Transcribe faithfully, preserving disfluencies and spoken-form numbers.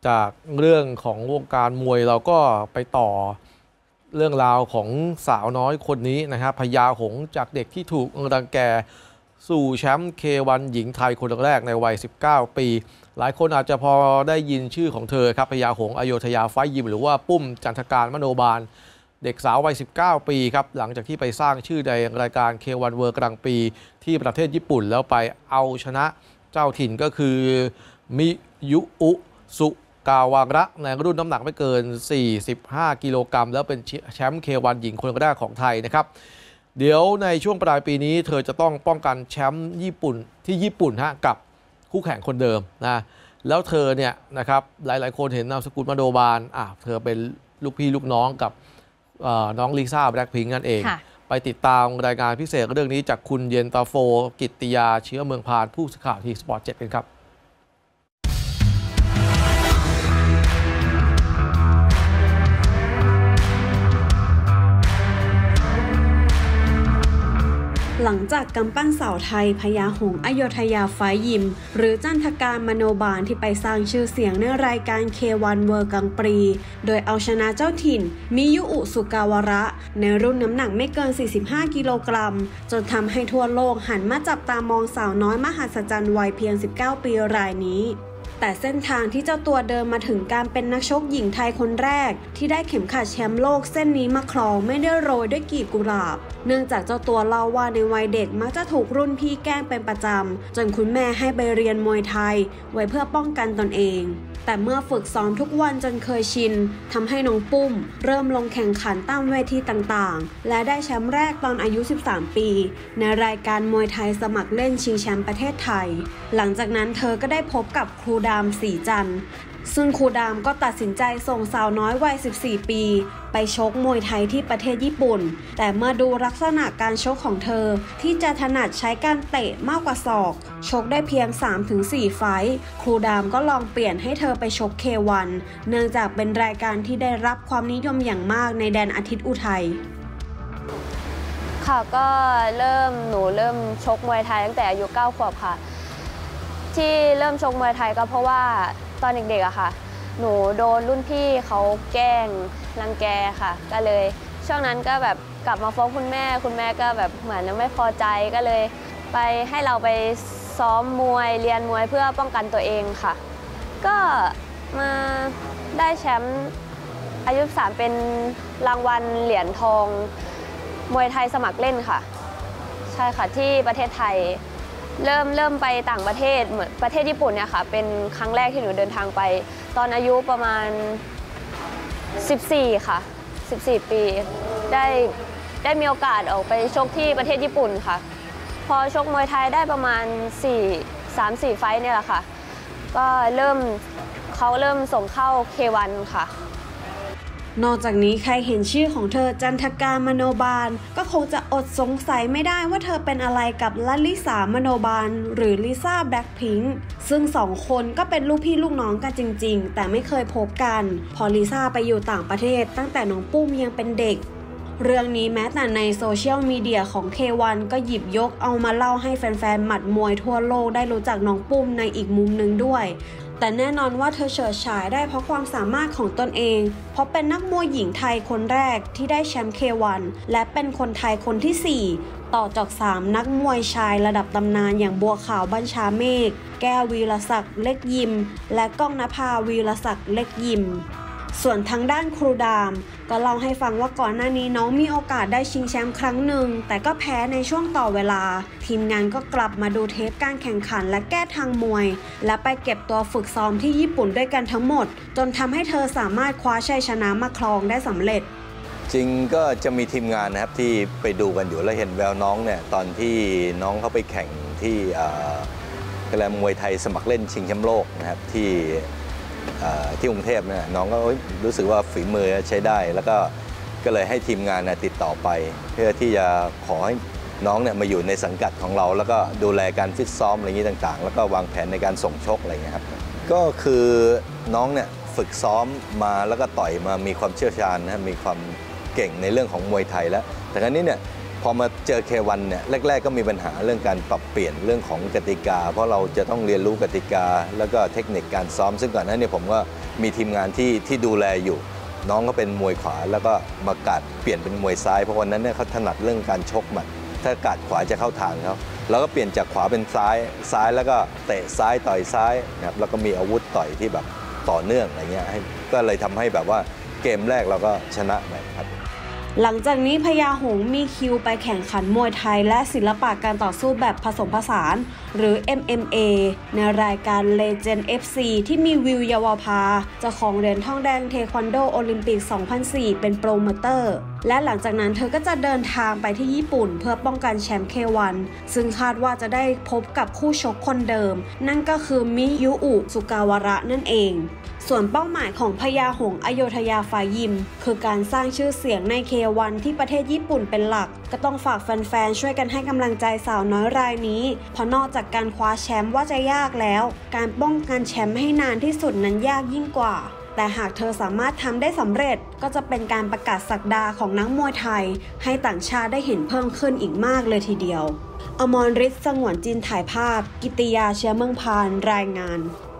จากเรื่องของวงการมวยเราก็ไปต่อเรื่องราวของสาวน้อยคนนี้นะครับพญาหงส์จากเด็กที่ถูกรังแกสู่แชมป์ เค วัน หญิงไทยคนแรกในวัยสิบเก้าปีหลายคนอาจจะพอได้ยินชื่อของเธอครับพญาหงส์อโยธยาไฟยิมหรือว่าปุ้มจันทการมโนบาลเด็กสาววัยสิบเก้าปีครับหลังจากที่ไปสร้างชื่อในรายการ เค วัน World กลางปีที่ประเทศญี่ปุ่นแล้วไปเอาชนะเจ้าถิ่นก็คือมิยุอุสุกาวาระในรุ่นน้ำหนักไม่เกินสี่สิบห้ากิโลกรัมแล้วเป็นแชมป์ เค วัน หญิงคนแรกของไทยนะครับเดี๋ยวในช่วงปลายปีนี้เธอจะต้องป้องกันแชมป์ญี่ปุ่นที่ญี่ปุ่นฮะกับคู่แข่งคนเดิมนะแล้วเธอเนี่ยนะครับหลายๆคนเห็นนามสกุลมโนบาลอ่ะเธอเป็นลูกพี่ลูกน้องกับน้องลิซ่าแบล็คพิงค์นั่นเองไปติดตามรายงานพิเศษเรื่องนี้จากคุณเย็นตาโฟกิตติยาเชื้อเมืองพานผู้สื่อข่าวทีสปอร์ตเจ็ดกันครับหลังจากกำปั้นสาวไทยพญาหงส์อโยธยาไฟยิมหรือจันทการมโนบาลที่ไปสร้างชื่อเสียงในรายการ เค วัน World กลางปีโดยเอาชนะเจ้าถิ่นมิยุอุสุกาวาระในรุ่นน้ำหนักไม่เกินสี่สิบห้ากิโลกรัมจนทำให้ทั่วโลกหันมาจับตามองสาวน้อยมหัศจรรย์วัยเพียงสิบเก้าปีรายนี้แต่เส้นทางที่เจ้าตัวเดินมาถึงการเป็นนักชกหญิงไทยคนแรกที่ได้เข็มขัดแชมป์โลกเส้นนี้มาครองไม่ได้โรยด้วยกลีบกุหลาบเนื่องจากเจ้าตัวเล่าว่าในวัยเด็กมักจะถูกรุ่นพี่แกล้งเป็นประจำจนคุณแม่ให้ไปเรียนมวยไทยไว้เพื่อป้องกันตนเองแต่เมื่อฝึกซ้อมทุกวันจนเคยชินทำให้น้องปุ้มเริ่มลงแข่งขันตามเวทีต่างๆและได้แชมป์แรกตอนอายุสิบสามปีในรายการมวยไทยสมัครเล่นชิงแชมป์ประเทศไทยหลังจากนั้นเธอก็ได้พบกับครูดามศรีจันทร์ซึ่งครูดามก็ตัดสินใจส่งสาวน้อยวัยสิบสี่ปีไปชกมวยไทยที่ประเทศญี่ปุ่นแต่เมื่อดูลักษณะการชกของเธอที่จะถนัดใช้การเตะมากกว่าศอกชกได้เพียง สามถึงสี่ ไฟท์ครูดามก็ลองเปลี่ยนให้เธอไปชก เค วัน เนื่องจากเป็นรายการที่ได้รับความนิยมอย่างมากในแดนอาทิตย์อุทัยค่ะก็เริ่มหนูเริ่มชกมวยไทยตั้งแต่อายุเก้าขวบค่ะที่เริ่มชกมวยไทยก็เพราะว่าตอนเด็กๆอะค่ะหนูโดนรุ่นพี่เขาแกล้งรังแกค่ะก็เลยช่วงนั้นก็แบบกลับมาฟ้องคุณแม่คุณแม่ก็แบบเหมือนไม่พอใจก็เลยไปให้เราไปซ้อมมวยเรียนมวยเพื่อป้องกันตัวเองค่ะก็มาได้แชมป์อายุสามเป็นรางวัลเหรียญทองมวยไทยสมัครเล่นค่ะใช่ค่ะที่ประเทศไทยเริ่มเริ่มไปต่างประเทศเหมือนประเทศญี่ปุ่นเนี่ยค่ะเป็นครั้งแรกที่หนูเดินทางไปตอนอายุประมาณสิบสี่ค่ะสิบสี่ปีได้ได้มีโอกาสออกไปชกที่ประเทศญี่ปุ่นค่ะพอชกมวยไทยได้ประมาณสี่ สาม สี่ ไฟท์เนี่ยแหละค่ะก็เริ่มเขาเริ่มส่งเข้า เค วัน ค่ะนอกจากนี้ใครเห็นชื่อของเธอจันทการมโนบาลก็คงจะอดสงสัยไม่ได้ว่าเธอเป็นอะไรกับลลิสามโนบาลหรือลิซ่าแบล็คพิงค์ซึ่งสองคนก็เป็นลูกพี่ลูกน้องกันจริงๆแต่ไม่เคยพบกันพอลิซ่าไปอยู่ต่างประเทศตั้งแต่น้องปุ้มยังเป็นเด็กเรื่องนี้แม้แต่ในโซเชียลมีเดียของ เค วัน ก็หยิบยกเอามาเล่าให้แฟนๆหมัดมวยทั่วโลกได้รู้จักน้องปุ้มในอีกมุมหนึ่งด้วยแต่แน่นอนว่าเธอเฉิดฉายได้เพราะความสามารถของตนเองเพราะเป็นนักมวยหญิงไทยคนแรกที่ได้แชมป์ เค วัน และเป็นคนไทยคนที่สี่ต่อจากสามนักมวยชายระดับตำนานอย่างบัวขาวบัญชาเมฆแก้ววีรศักดิ์เล็กยิมและก้องนภาวีรศักดิ์เล็กยิมส่วนทางด้านครูดามก็เล่าให้ฟังว่าก่อนหน้านี้น้องมีโอกาสได้ชิงแชมป์ครั้งหนึ่งแต่ก็แพ้ในช่วงต่อเวลาทีมงานก็กลับมาดูเทปการแข่งขันและแก้ทางมวยและไปเก็บตัวฝึกซ้อมที่ญี่ปุ่นด้วยกันทั้งหมดจนทำให้เธอสามารถคว้าชัยชนะมาครองได้สำเร็จจริงก็จะมีทีมงานนะครับที่ไปดูกันอยู่แล้วเห็นแววน้องเนี่ยตอนที่น้องเขาไปแข่งที่กีฬามวยไทยสมัครเล่นชิงแชมป์โลกนะครับที่ที่กรุงเทพเนี่ยน้องก็รู้สึกว่าฝีมือใช้ได้แล้วก็ก็เลยให้ทีมงานติดต่อไปเพื่อที่จะขอให้น้องเนี่ยมาอยู่ในสังกัดของเราแล้วก็ดูแลการฟิตซ้อมอะไรอย่างนี้ต่างๆแล้วก็วางแผนในการส่งชกอะไรอย่างนี้ครับก็คือน้องเนี่ยฝึกซ้อมมาแล้วก็ต่อยมามีความเชี่ยวชาญนะมีความเก่งในเรื่องของมวยไทยแล้วแต่ครั้งนี้เนี่ยพพอมาเจอ เค วัน เนี่ยแรกๆก็มีปัญหาเรื่องการปรับเปลี่ยนเรื่องของกติกาเพราะเราจะต้องเรียนรู้กติกาแล้วก็เทคนิคการซ้อมซึ่งก่อนหน้านี้ผมก็มีทีมงานที่ที่ดูแลอยู่น้องก็เป็นมวยขวาแล้วก็มากัดเปลี่ยนเป็นมวยซ้ายเพราะวันนั้นเนี่ยเขาถนัดเรื่องการชกหมัดถ้ากัดขวาจะเข้าทางเขาเราก็เปลี่ยนจากขวาเป็นซ้ายซ้ายแล้วก็เตะซ้ายต่อยซ้ายนะครับแล้วก็มีอาวุธต่อยที่แบบต่อเนื่องอะไรเงี้ยก็เลยทำให้แบบว่าเกมแรกเราก็ชนะไปครับหลังจากนี้พญาหงส์มีคิวไปแข่งขันมวยไทยและศิลปะการต่อสู้แบบผสมผสานหรือ เอ็ม เอ็ม เอ ในรายการ Legend เอฟ ซี ที่มีวิว เยาวภาเจ้าของเหรียญทองแดงเทควันโดโอลิมปิก สองพันสี่ เป็นโปรโมเตอร์และหลังจากนั้นเธอก็จะเดินทางไปที่ญี่ปุ่นเพื่อป้องกันแชมป์ เค วัน ซึ่งคาดว่าจะได้พบกับคู่ชกคนเดิมนั่นก็คือมิยุอุ สุกาวาระนั่นเองส่วนเป้าหมายของพญาหงส์อโยธยาฝ่ายยิมคือการสร้างชื่อเสียงใน เค วัน ที่ประเทศญี่ปุ่นเป็นหลักก็ต้องฝากแฟนๆช่วยกันให้กำลังใจสาวน้อยรายนี้เพราะนอกจากการคว้าแชมป์ว่าจะยากแล้วการป้องกันแชมป์ให้นานที่สุดนั้นยากยิ่งกว่าแต่หากเธอสามารถทำได้สำเร็จก็จะเป็นการประกาศศักดาของนักมวยไทยให้ต่างชาติได้เห็นเพิ่มขึ้นอีกมากเลยทีเดียวอมรฤทธิ์ สงวนจินถ่ายภาพกิตติยา เชื้อเมืองพานรายงาน